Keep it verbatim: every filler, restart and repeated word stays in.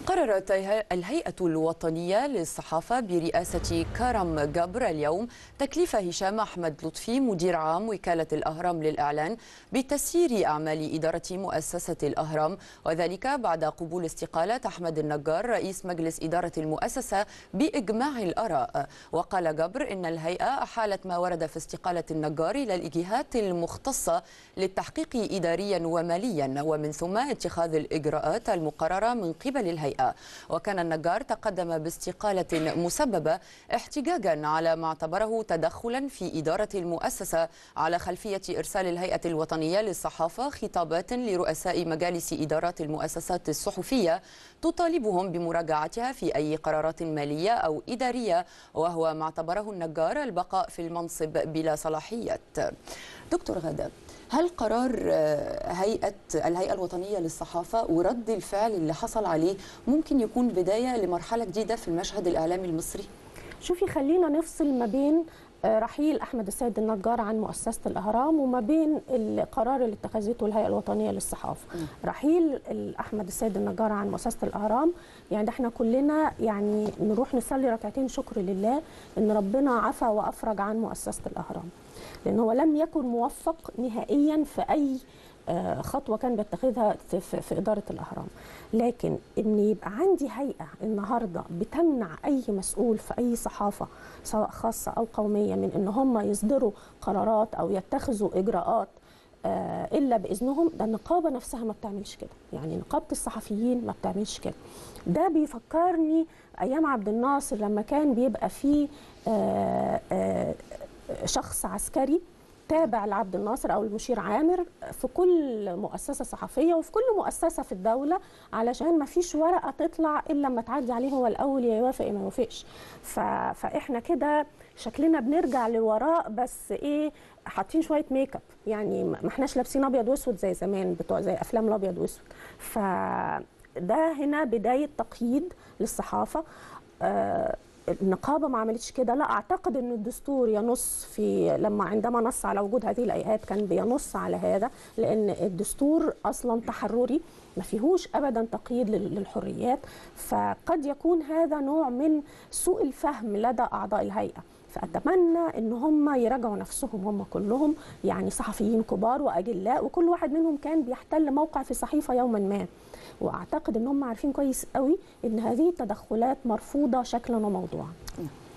قررت الهيئة الوطنية للصحافة برئاسة كرم جبر اليوم تكليف هشام أحمد لطفي مدير عام وكالة الأهرام للإعلان بتسيير أعمال إدارة مؤسسة الأهرام، وذلك بعد قبول استقالة أحمد النجار رئيس مجلس إدارة المؤسسة بإجماع الآراء. وقال جبر إن الهيئة أحالت ما ورد في استقالة النجار إلى الجهات المختصة للتحقيق إداريا وماليا ومن ثم اتخاذ الإجراءات المقررة من قبل الهيئة. وكان النجار تقدم باستقالة مسببة احتجاجا على ما اعتبره تدخلا في إدارة المؤسسة على خلفية إرسال الهيئة الوطنية للصحافة خطابات لرؤساء مجالس إدارات المؤسسات الصحفية تطالبهم بمراجعتها في أي قرارات مالية أو إدارية، وهو ما اعتبره النجار البقاء في المنصب بلا صلاحيات. دكتور غادة، هل قرار هيئة الهيئة الوطنية للصحافة ورد الفعل اللي حصل عليه ممكن يكون بداية لمرحلة جديدة في المشهد الإعلامي المصري؟ شوفي، خلينا نفصل ما بين رحيل أحمد السيد النجار عن مؤسسة الأهرام وما بين القرار اللي اتخذته الهيئة الوطنية للصحافة. م. رحيل أحمد السيد النجار عن مؤسسة الأهرام يعني احنا كلنا يعني نروح نصلي ركعتين شكر لله إن ربنا عفى وأفرج عن مؤسسة الأهرام، لأن هو لم يكن موفق نهائيا في أي خطوة كان بيتخذها في إدارة الأهرام. لكن إن يبقى عندي هيئة النهاردة بتمنع أي مسؤول في أي صحافة سواء خاصة أو قومية من إن هم يصدروا قرارات أو يتخذوا إجراءات إلا بإذنهم، ده النقابة نفسها ما بتعملش كده، يعني نقابة الصحفيين ما بتعملش كده. ده بيفكرني أيام عبد الناصر لما كان بيبقى فيه شخص عسكري تابع لعبد الناصر او المشير عامر في كل مؤسسه صحفيه وفي كل مؤسسه في الدوله، علشان ما فيش ورقه تطلع الا لما تعدي عليه هو الاول يا يوافق يا ما يوافقش. فاحنا كده شكلنا بنرجع لوراء، بس ايه، حاطين شويه ميك اب، يعني ما احناش لابسين ابيض واسود زي زمان بتوع زي افلام الابيض واسود. فده هنا بدايه تقييد للصحافه. آه النقابة ما عملتش كده، لا اعتقد ان الدستور ينص في لما عندما نص على وجود هذه الهيئات كان بينص على هذا، لان الدستور اصلا تحرري ما فيهوش ابدا تقييد للحريات. فقد يكون هذا نوع من سوء الفهم لدى اعضاء الهيئة، فأتمنى إن هم يراجعوا نفسهم هم كلهم، يعني صحفيين كبار وأجلاء وكل واحد منهم كان بيحتل موقع في صحيفة يوما ما، وأعتقد إن هم عارفين كويس قوي إن هذه التدخلات مرفوضة شكلا وموضوعا.